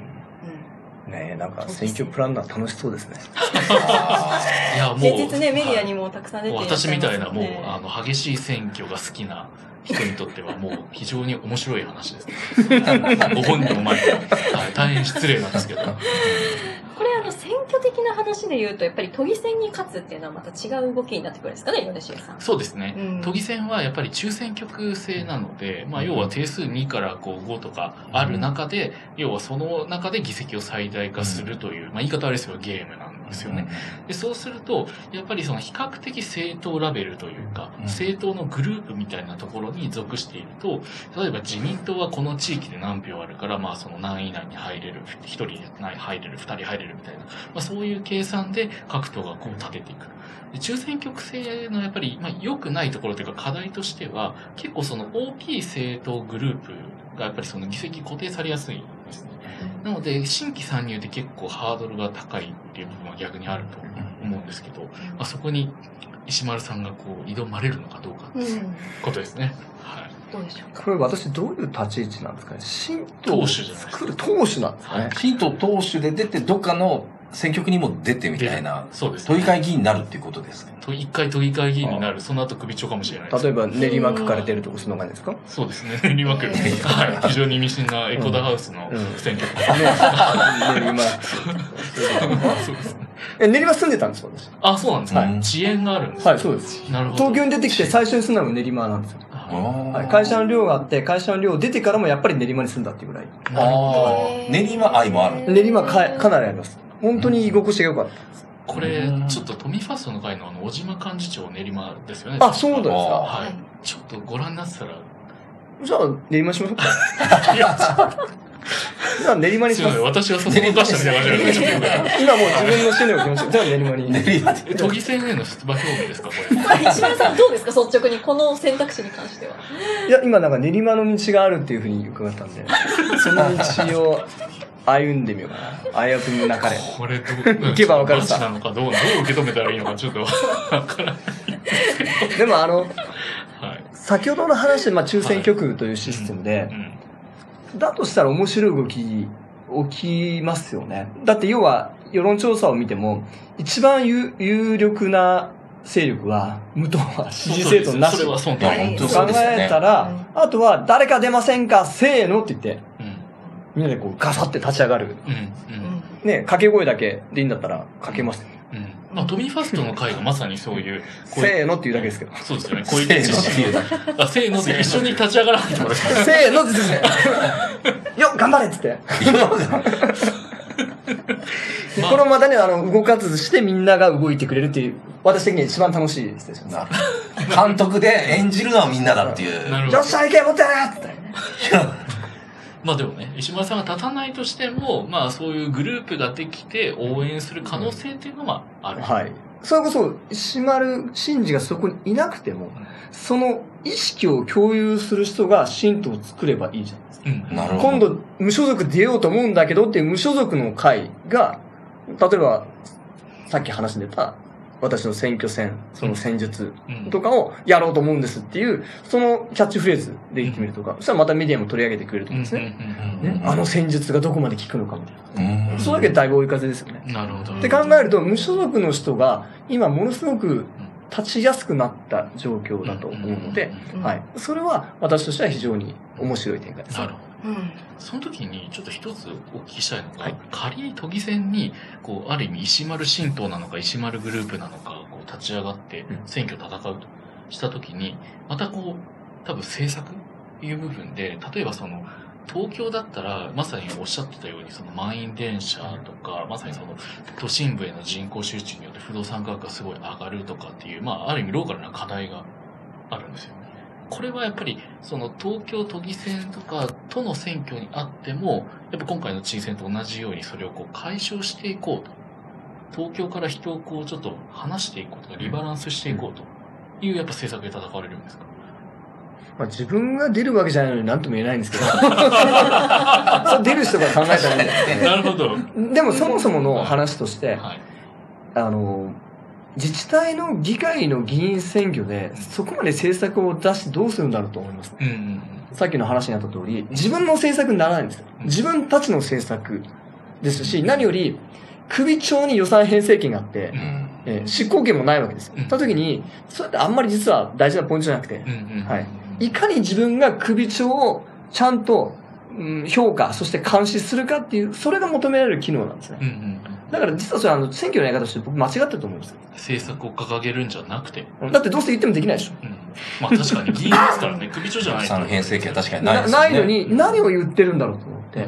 Speaker 1: ねえ、なんか選挙プランナー楽しそうですね。
Speaker 3: いやもう
Speaker 2: 前日ねメディアにもたくさん出ていらっしゃいますね。
Speaker 3: 私みたいなもうあの激しい選挙が好きな人にとってはもう非常に面白い話ですね。ご本人の前で、はい、大変失礼なんですけど。
Speaker 2: これあの選挙的な話で言うとやっぱり都議選に勝つっていうのはまた違う動きになってくるんですかね、米重さん。
Speaker 3: そうですね、うん、都議選はやっぱり中選挙区制なので、まあ、要は定数にからこうごとかある中で、うん、要はその中で議席を最大化するという、まあ、言い方あれですよゲームなんですよね。でそうするとやっぱりその比較的政党ラベルというか、政党のグループみたいなところに属していると、例えば自民党はこの地域で何票あるから、まあその何位以内に入れる、ひとり入れる、ふたり入れるみたいな、まあ、そういう計算で各党がこう立てていく。で中選挙区制のやっぱり、まあ、良くないところというか課題としては、結構その大きい政党グループがやっぱりその議席固定されやすいんですね。なので、新規参入で結構ハードルが高いっていう部分は逆にあると思うんですけど、まあ、そこに石丸さんがこう挑まれるのかどうかっていうことですね。はい。
Speaker 2: どうでしょうか。
Speaker 1: これ私どういう立ち位置なんですかね。新党を作る党首なんですかね。
Speaker 4: 新党党首で出てどっかの選挙区にも出てみたいな、
Speaker 3: そうです、ね。
Speaker 4: 都議会議員になるっていうことですか？
Speaker 3: 一回都議会議員になる、その後首長かもしれないです。
Speaker 1: 例えば練馬区から出るとかそんな感じですか？
Speaker 3: そうですね、練馬区。はい。非常に意味深なエコダハウスの選挙区ですね。
Speaker 1: 練馬。そうですね。え、練馬住んでたんですか、私。
Speaker 3: あ、そうなんですか。遅延があるんです。
Speaker 1: はい、そうです。
Speaker 3: なるほど。
Speaker 1: 東京に出てきて最初に住んだのが練馬なんですよ。はい、会社の寮があって、会社の寮出てからもやっぱり練馬に住んだっていうぐらい。
Speaker 4: ああ、練馬愛もある。
Speaker 1: 練馬かかなりあります。本当に居心地が良かった。
Speaker 3: これ、ちょっとトミファストの会のあの、小島幹事長練馬ですよね。
Speaker 1: あ、そうなんですか。
Speaker 3: はい。ちょっとご覧になってたら。
Speaker 1: じゃあ、練馬しましょうか。じゃあ練馬にします。
Speaker 3: 私がそこを出したみたいな感じで。
Speaker 1: 今もう自分の死ぬを気持ち。じゃあ練馬に。
Speaker 4: 練馬
Speaker 3: で。都議選への出馬表明ですか、これ。
Speaker 2: 石丸さんどうですか、率直に。この選択肢に関しては。
Speaker 1: いや、今なんか練馬の道があるっていうふうに伺ったんで、その道を歩んでみようかな。危うくの中で。
Speaker 3: これどう、
Speaker 1: 行けばわかるさ。
Speaker 3: なのかどう、どう受け止めたらいいのかちょっとわからない。
Speaker 1: でもあの、
Speaker 3: はい、
Speaker 1: 先ほどの話で、まあ、中選挙区というシステムで、はい、うんうん、だとしたら面白い動き起きますよね。だって要は世論調査を見ても一番 有, 有力な勢力は無党派支持政党なしと考えたら、あとは誰か出ませんかせーのって言って、うん、みんなでこうガサって立ち上がる、うんうん、ね、掛け声だけでいいんだったら掛けます、
Speaker 3: うん、まあ、トミファストの会がまさにそういう。
Speaker 1: せーのって言うだけですけど。
Speaker 3: そうですよね。小池知事。あ、せーので一緒に立ち上がらないと思います。
Speaker 1: せーのって言ってね。よっ、頑張れっつって。まあ、これをまたね、あの、動かずしてみんなが動いてくれるっていう、私的には一番楽しいですよね。
Speaker 4: 監督で演じるのはみんなだっていう。
Speaker 1: よっしゃ、いけ、持ってやれっつって。
Speaker 3: まあでもね、石丸さんが立たないとしても、まあそういうグループができて応援する可能性っていうのはある。
Speaker 1: はい。それこそ、石丸真二がそこにいなくても、その意識を共有する人が新党を作ればいいじゃないですか。うん、なるほど。今度、無所属出ようと思うんだけどっていう無所属の会が、例えば、さっき話に出た、私の選挙戦、その戦術とかをやろうと思うんですっていう、そのキャッチフレーズで言ってみるとか、そしたらまたメディアも取り上げてくれると思うんですね。ね、あの戦術がどこまで効くのかみたいな。それだけだいぶ追い風ですよね。
Speaker 3: なるほど。
Speaker 1: って考えると、無所属の人が今ものすごく立ちやすくなった状況だと思うので、はい。それは私としては非常に面白い展開です。
Speaker 3: なるほど。うん、その時にちょっと一つお聞きしたいのが、はい、仮に都議選にこうある意味石丸新党なのか石丸グループなのかこう立ち上がって選挙を戦うとした時に、またこう多分政策という部分で、例えばその東京だったらまさにおっしゃってたようにその満員電車とか、まさにその都心部への人口集中によって不動産価格がすごい上がるとかっていう、まあある意味ローカルな課題があるんですよね。これはやっぱり、その東京都議選とか都の選挙にあっても、やっぱ今回の知事選と同じようにそれをこう解消していこうと。東京から人をこうちょっと離していこうとか、リバランスしていこうというやっぱ政策で戦われるんですか？
Speaker 1: まあ、自分が出るわけじゃないのに何とも言えないんですけど。そう出る人が考えたらいいんだよね。
Speaker 3: なるほど。
Speaker 1: でもそもそもの話として、
Speaker 3: はい、
Speaker 1: あの、自治体の議会の議員選挙で、そこまで政策を出してどうするんだろうと思います、ね。うんうんうん、さっきの話にあった通り、自分の政策にならないんですよ。自分たちの政策ですし、何より、首長に予算編成権があって、うんえー、執行権もないわけですよ。うん、た時に、それってあんまり実は大事なポイントじゃなくて、うんうん、はい。いかに自分が首長をちゃんと、うん、評価、そして監視するかっていう、それが求められる機能なんですね。うんうんだから実はそれあの選挙のやり方として僕間違ってると思うんですよ。
Speaker 3: 政策を掲げるんじゃなくて。
Speaker 1: だってどうせ言ってもできないでしょ。
Speaker 3: うん、まあ確かに議員ですからね、首長じゃないと。
Speaker 4: 予算編成権は確かにないですよね。
Speaker 1: ないのに何を言ってるんだろうと思って。うん。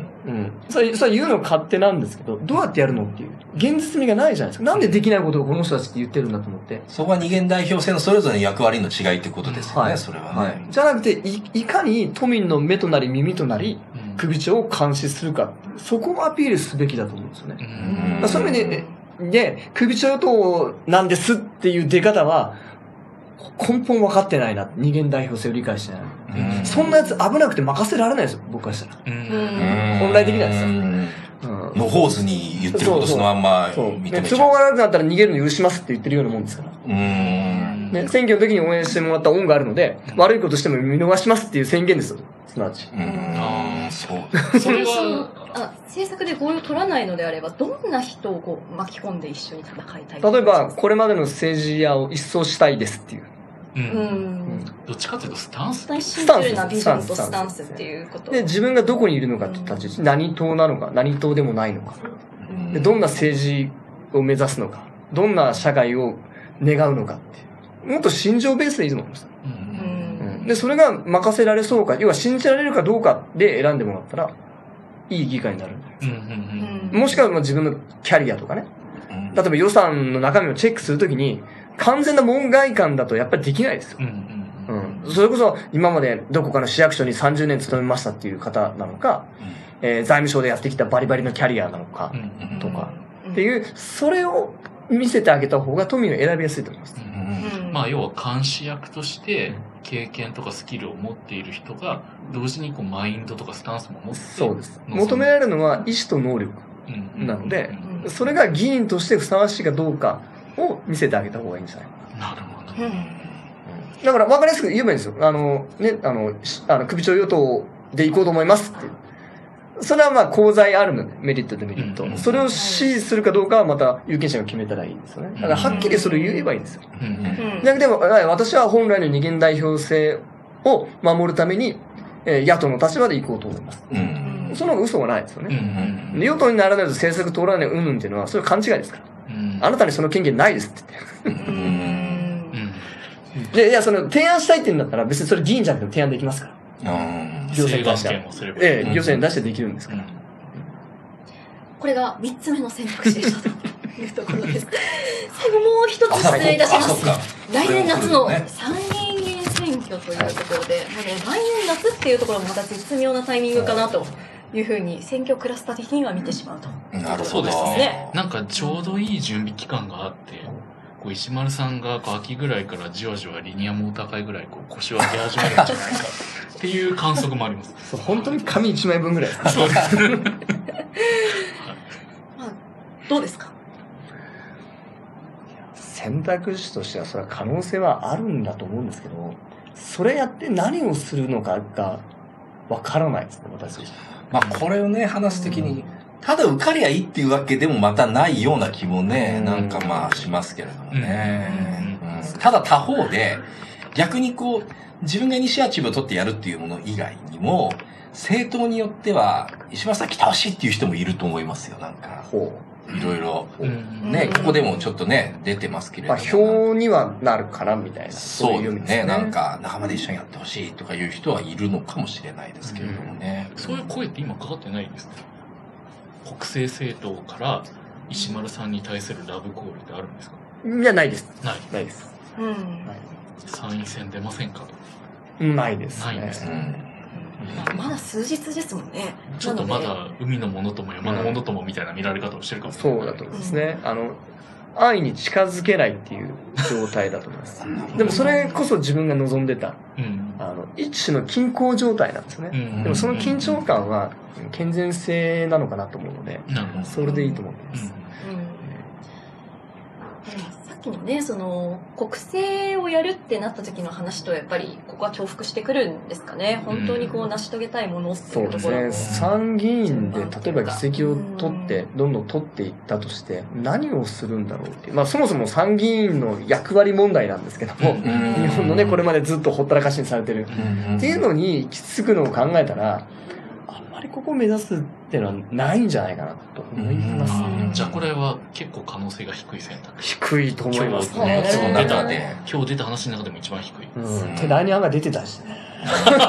Speaker 1: うん。それ、それ言うの勝手なんですけど、どうやってやるのっていう。現実味がないじゃないですか。なんでできないことをこの人たちって言ってるんだと思って。
Speaker 4: そこは二元代表制のそれぞれの役割の違いってことですよね、はい、それはね、はい。
Speaker 1: じゃなくてい、いかに都民の目となり耳となり、首長を監視するか。そこをアピールすべきだと思うんですよね。うんそういう意味で、で、首長党なんですっていう出方は、根本分かってないな。二元代表制を理解してない。うんそんなやつ危なくて任せられないですよ、僕からしたら。うん本来的なんですよ。
Speaker 4: のほうずに言ってることそのまんま
Speaker 1: 認めちゃう。都合が悪くなったら逃げるの許しますって言ってるようなもんですから。うんね、選挙の時に応援してもらった恩があるので、うん、悪いことしても見逃しますっていう宣言ですよ。すなわち。うん
Speaker 4: うん、そう。
Speaker 3: それは、
Speaker 2: あ、制作で合意を取らないのであれば、どんな人をこう巻き込んで一緒に戦いたい？
Speaker 1: 例えば、これまでの政治家を一掃したいですっていう。
Speaker 3: うん。
Speaker 2: うん。
Speaker 3: どっちかというとスタンス。
Speaker 2: シンプルなビジョンとスタンスっていうこと。
Speaker 1: で、自分がどこにいるのかって立ち、何党なのか、何党でもないのか。で、どんな政治を目指すのか。どんな社会を願うのかっていう。もっと心情ベースでいいと思います。
Speaker 3: うん。
Speaker 1: で、それが任せられそうか、要は信じられるかどうかで選んでもらったら、いい議会になるんじゃないですか。もしくは自分のキャリアとかね。例えば予算の中身をチェックするときに、完全な門外漢だとやっぱりできないですよ。うんうん、それこそ今までどこかの市役所にさんじゅうねん勤めましたっていう方なのか、うんえー、財務省でやってきたバリバリのキャリアなのか、とか、っていう、それを見せてあげた方が都民を選びやすいと思います。
Speaker 3: うんうん、まあ要は監視役として経験とかスキルを持っている人が同時にこうマインドとかスタンスも持って
Speaker 1: そうです。求められるのは意志と能力なので、それが議員としてふさわしいかどうかを見せてあげた方がいいんじゃないかな。
Speaker 3: なるほど。うん
Speaker 1: だから分かりやすく言えばいいんですよ。あの、ね、あの、あの首長与党で行こうと思いますって。それはまあ功罪あるので、メリットデメリット。うんうん、それを支持するかどうかはまた有権者が決めたらいいんですよね。だからはっきりそれを言えばいいんですよ。うんうん、じゃなくても、私は本来の二元代表制を守るために、えー、野党の立場で行こうと思います。うんうん、その方が嘘はないですよね。うんうん、で与党にならないと政策通らないうんぬんっていうのは、それは勘違いですから。うん、あなたにその権限ないですって言って。うんで、いや、その、提案したいって言うんだったら、別にそれ議員じゃなくても提案できますから。うん。行政に出して。ええ、行政に出してできるんですから。うん、
Speaker 2: これが三つ目の選択肢でしたというところです。最後もう一つ失礼いたします。来年夏の参議院議員選挙というところで、もうね、来年夏っていうところもまた絶妙なタイミングかなと。いうふうに選挙クラスター的には見てしまうと。
Speaker 3: なるほど。そうですね。なんかちょうどいい準備期間があって、こう石丸さんがこう秋ぐらいからじわじわリニアモーター会ぐらいこう腰を上げ始めるんじゃないかっていう観測もあります。
Speaker 1: そう本当に紙一枚分ぐらい。
Speaker 3: そうです。ま
Speaker 2: あどうですか。
Speaker 1: 選択肢としてはそれは可能性はあるんだと思うんですけど、それやって何をするのかがわからないですね、私。
Speaker 4: まあこれをね話す的に。うんただ受かりゃいいっていうわけでもまたないような気もね、なんかまあしますけれどもね。うん、ただ他方で、逆にこう、自分がイニシアチブを取ってやるっていうもの以外にも、政党によっては、石破さん来てほしいっていう人もいると思いますよ、なんか。いろいろ。ね、ここでもちょっとね、出てますけれども。
Speaker 1: まあ、票にはなるかな、みたいな。
Speaker 4: そういうね。なんか、仲間で一緒にやってほしいとかいう人はいるのかもしれないですけれどもね。
Speaker 3: うん、そういう声って今かかってないんですか？国政政党から石丸さんに対するラブコールってあるんですか？
Speaker 1: いや、ないです。
Speaker 3: ない。
Speaker 1: ないです。
Speaker 2: うん。
Speaker 3: 参院選出ませんか？
Speaker 1: ないです、ね。
Speaker 3: ないですね。
Speaker 2: うん、まだ数日ですもんね。
Speaker 3: ちょっとまだ海のものとも山のものともみたいな見られ方をしてるかもしれない。
Speaker 1: そうだと思いますね。あの、安易に近づけないっていう状態だと思います。でもそれこそ自分が望んでた、うん、あの一種の均衡状態なんですね。うん、でもその緊張感は健全性なのかなと思うので、うん、それでいいと思います。うんうん
Speaker 2: さっきのね、その国政をやるってなった時の話とやっぱりここは重複してくるんですかね。本当にこう成し遂げたいものっていうところも、
Speaker 1: そうですね。参議院で例えば議席を取ってどんどん取っていったとして何をするんだろうっていう、まあそもそも参議院の役割問題なんですけども、日本のねこれまでずっとほったらかしにされてるっていうのに行き着くのを考えたら、あんまりここを目指すっていうのはないんじゃないかなと思いますね。
Speaker 3: じゃあこれは結構可能性が低い選択肢。
Speaker 1: 低いと思いますね。
Speaker 3: 今日出たで、今日出た話の中でも一番低い。
Speaker 1: うん。手来年案が出てたしね。
Speaker 2: ちょっ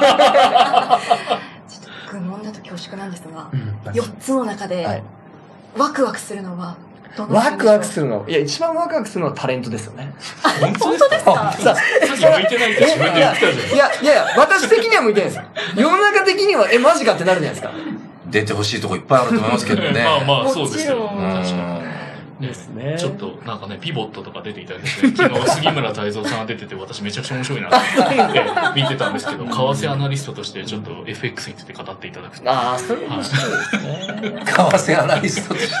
Speaker 2: と愚問だと恐縮なんですが、うん、よっつの中でワクワクするのはどの
Speaker 1: ワクワクするのいや、一番ワクワクするのはタレントですよね。
Speaker 3: 本当ですか？さっき向いてないって自分で言ってたじゃん。
Speaker 1: いや、いやいや、私的には向いてないですよ。世の中的には、え、マジかってなるじゃないですか。
Speaker 4: 出てほしいとこいっぱいあると思いますけどね。
Speaker 3: まあまあ、そうですよ。確かに。
Speaker 1: ですね。
Speaker 3: ちょっと、なんかね、ピボットとか出ていただいて、昨日杉村太蔵さんが出てて、私めちゃくちゃ面白いなって見てたんですけど、為替アナリストとしてちょっと エフエックス について語っていただくと。
Speaker 1: ああ、そういうことですね。
Speaker 4: 為替アナリストとして。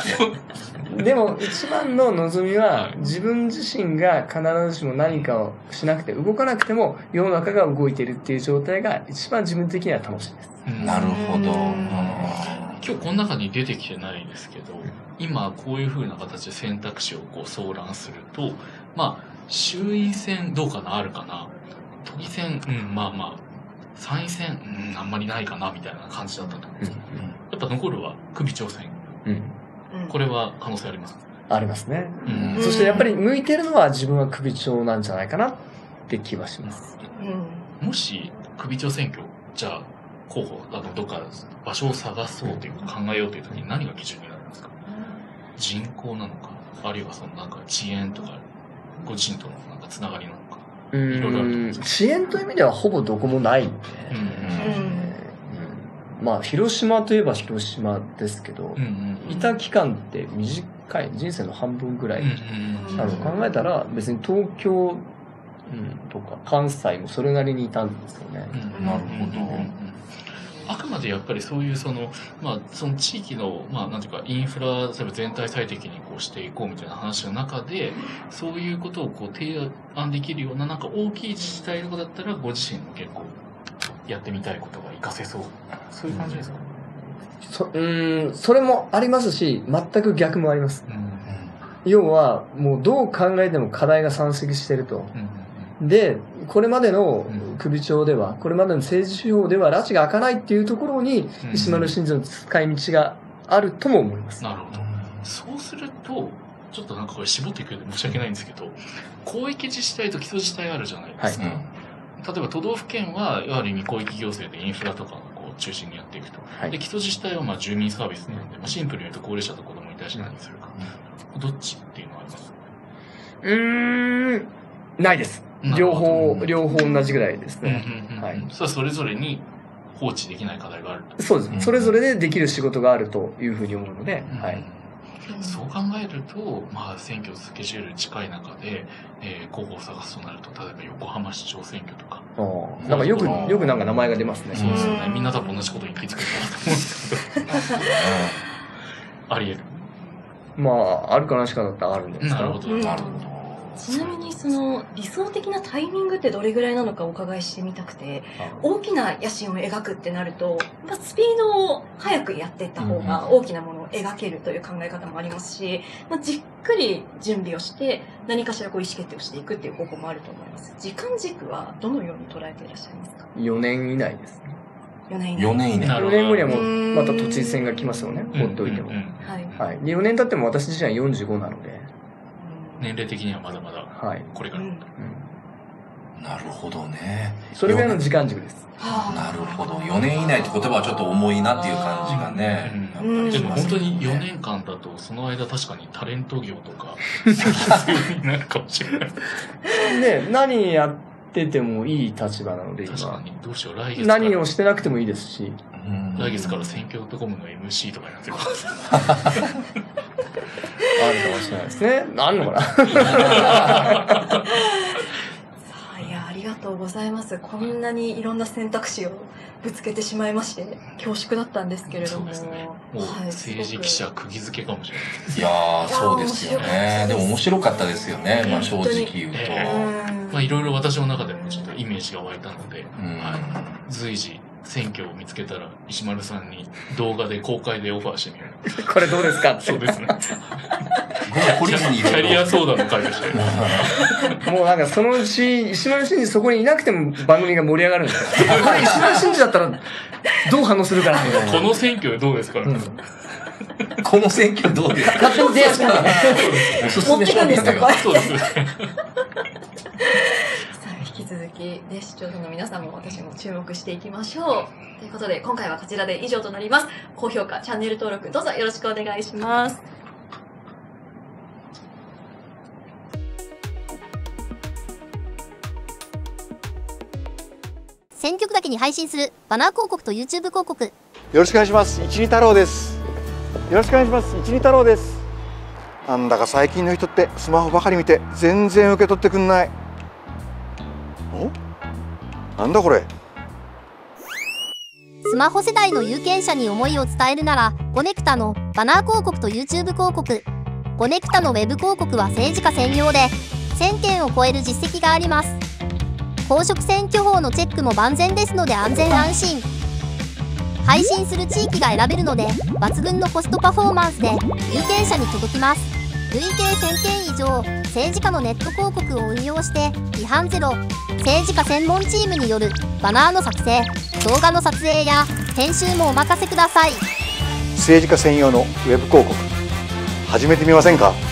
Speaker 1: でも、一番の望みは、自分自身が必ずしも何かをしなくて、動かなくても世の中が動いているっていう状態が一番自分的には楽しいです。
Speaker 4: なるほど。
Speaker 3: 今日この中に出てきてないですけど、今こういう風な形で選択肢をこう総覧すると、まあ、衆院選どうかな、あるかな、都議選、うん、まあまあ、参院選、うん、あんまりないかな、みたいな感じだったと思うんですけど、やっぱ残るは首長選。うん、これは可能性ありますか？
Speaker 1: ありますね。うん、そしてやっぱり向いてるのは自分は首長なんじゃないかなって気はします。
Speaker 3: うん、もし首長選挙、じゃあ候補、あの、どっか場所を探そうというか考えようというときに何が基準になるんですか？人口なのか、あるいはそのなんか遅延とか、ご自身とのなんかつながりなのか、いろいろあると思うんですか？
Speaker 1: 遅延という意味ではほぼどこもないんで、うんうん、まあ広島といえば広島ですけど、うんうん、いた期間って短い、人生の半分ぐらいなのを考えたら、別に東京、うん、とか関西もそれなりにいたんですよね。
Speaker 4: うん、なるほど。
Speaker 3: あくまでやっぱりそういうその、まあ、その地域の、まあ、なんていうか、インフラ、例えば全体最適にこうしていこうみたいな話の中で、そういうことをこう提案できるような、なんか大きい自治体とかだったら、ご自身の結構、やってみたいことが活かせそう。そういう感じですか？
Speaker 1: そ、うーん、それもありますし、全く逆もあります。うん、要は、もうどう考えても課題が山積してると。うん、で、これまでの首長では、これまでの政治手法では拉致が開かないっていうところに、石丸信二の使い道があるとも思います。
Speaker 3: なるほど。そうすると、ちょっとなんかこれ絞っていくようで申し訳ないんですけど、広域自治体と基礎自治体あるじゃないですか。はい、例えば都道府県は、やはり広域行政でインフラとかをこう中心にやっていくと。はい、で、基礎自治体はまあ住民サービスなんで、まあ、シンプルに言うと高齢者と子供に対して何するか。うん、どっちっていうのはあります？
Speaker 1: うーん、ないです。両方、両方同じぐらいですね。
Speaker 3: はい。それはそれぞれに放置できない課題があると。
Speaker 1: そうです。それぞれでできる仕事があるというふうに思うので、はい。
Speaker 3: そう考えると、まあ、選挙スケジュール近い中で、えー、候補を探すとなると、例えば横浜市長選挙とか。
Speaker 1: ああ。なんかよく、よくなんか名前が出ますね。
Speaker 3: そうですよね。みんな多分同じことに気づくと思うんですけど。あり得る。
Speaker 1: まあ、あるかなしかだったらあるんですか？
Speaker 3: なるほど。なるほど。
Speaker 2: ちなみにその理想的なタイミングってどれぐらいなのかお伺いしてみたくて、大きな野心を描くってなると、スピードを速くやっていった方が大きなものを描けるという考え方もありますし、まあ、じっくり準備をして何かしらこう意思決定をしていくっていう方法もあると思います。時間軸はどのように捉えていらっしゃいますか？
Speaker 1: よねん以内ですね。
Speaker 2: よねん以内。
Speaker 4: よねん以内。
Speaker 1: よねん後にはもうまた都知事選が来ますよね。放っておいても。はい。で、よねん経っても私自身はよんじゅうごなので。
Speaker 3: 年齢的にはまだまだこれから、はい、
Speaker 4: うん、なるほどね。
Speaker 1: それぐらいの時間軸です。
Speaker 4: なるほど。よねん以内って言葉はちょっと重いなっていう感じがね。
Speaker 3: うん、でも本当によねんかんだとその間確かにタレント業とかになるかもしれない。
Speaker 1: で、何やっててもいい立場なので今。
Speaker 3: 確かにどうしよう、来月
Speaker 1: 何をしてなくてもいいですし。
Speaker 3: 来月から選挙ドットコムの エムシー とかになってくる。
Speaker 1: あるかもしれないですね。あんのかな。さ
Speaker 2: あ、いや、ありがとうございます。こんなにいろんな選択肢をぶつけてしまいまして、恐縮だったんですけれども。
Speaker 3: そうですね。もう政治記者釘付けかもしれないです。
Speaker 4: いやー、そうですよね。でも面白かったですよね。まあ正直言うと。
Speaker 3: まあいろいろ私の中でもちょっとイメージが湧いたので、はい、随時、選挙を見つけたら石丸さんに動画で公開でオファーしてみよ
Speaker 1: う。これどうですか？
Speaker 3: そうですね。
Speaker 4: キ
Speaker 3: ャリア相談の会でした
Speaker 1: よ。もうなんかそのうち石丸信二そこにいなくても番組が盛り上がるんですよ。これ石丸信二だったらどう反応するかなみたいな。
Speaker 3: この選挙どうですか？うん、
Speaker 4: この選挙どうですか？
Speaker 1: 勝手に提案してるんだね。
Speaker 4: おすすめ商品だよ。
Speaker 3: そうですね。
Speaker 2: 引き続き、ね、視聴者の皆さんも私も注目していきましょう。ということで、今回はこちらで以上となります。高評価、チャンネル登録、どうぞよろしくお願いします。
Speaker 5: 選挙区だけに配信するバナー広告と YouTube 広告。よ
Speaker 6: ろしくお願いします。一二太郎です。よろしくお願いします。一二太郎です。なんだか最近の人ってスマホばかり見て全然受け取ってくんない。お？なんだこれ。
Speaker 5: スマホ世代の有権者に思いを伝えるなら、コネクタのバナー広告と YouTube 広告。コネクタのウェブ広告は政治家専用で、せんけんを超える実績があります。公職選挙法のチェックも万全ですので安全安心。 配信する地域が選べるので抜群のコストパフォーマンスで有権者に届きます。累計せんけん以上、政治家のネット広告を運用して違反ゼロ、政治家専門チームによるバナーの作成、動画の撮影や編集もお任せください。
Speaker 6: 政治家専用のウェブ広告始めてみませんか？